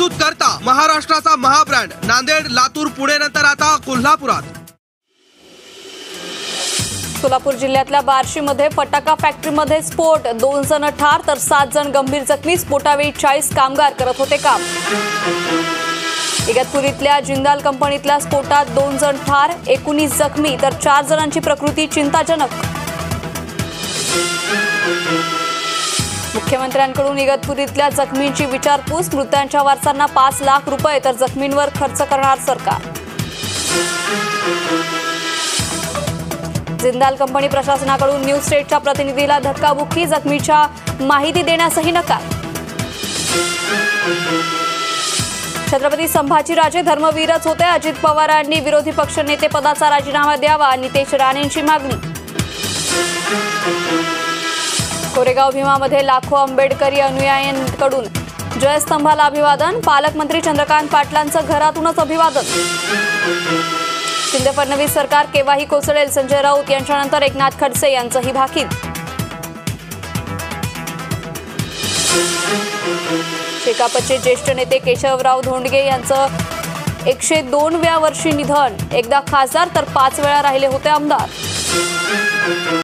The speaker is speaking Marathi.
प्रस्तुत करता महाराष्ट्राचा महाब्रँड नांदेड, लातूर, पुणे नंतर आता कोल्हापुरात। सोलापूर जिल्ह्यातल्या बार्शीमध्ये फटाका फॅक्टरीमध्ये स्फोट, 2 जण ठार तर 7 जण गंभीर जखमी। स्फोटावेळी 40 कामगार करत होते काम। इगतपुरीतल्या जिंदाल कंपनीतल्या स्फोटात 2 जण ठार, 19 जखमी तर 4 जणांची प्रकृती चिंताजनक। मुख्यमंत्र्यांकडून इगतपुरीतल्या जखमींची विचारपूस, मृतांच्या वारसांना 5 लाख रुपये तर जखमींवर खर्च करणार सरकार। जिंदाल कंपनी प्रशासनाकडून न्यू स्टेटच्या प्रतिनिधीला धक्काबुक्की, जखमीच्या माहिती देण्यासही नकार। छत्रपती संभाजीराजे धर्मवीरच होते, अजित पवारांनी विरोधी पक्षनेते पदाचा राजीनामा द्यावा, नितेश राणेंची मागणी। कोरेगाव भीमामध्ये लाखो आंबेडकरी अनुयायांकडून जयस्तंभाला अभिवादन, पालकमंत्री चंद्रकांत पाटलांचं घरातूनच अभिवादन। शिंदे फडणवीस सरकार केव्हाही कोसळेल, संजय राऊत यांच्यानंतर एकनाथ खडसे यांचंही भाकीत। शेकापचे ज्येष्ठ नेते केशवराव धोंडगे यांचं 102व्या वर्षी निधन, एकदा खासदार तर 5 वेळा राहिले होते आमदार।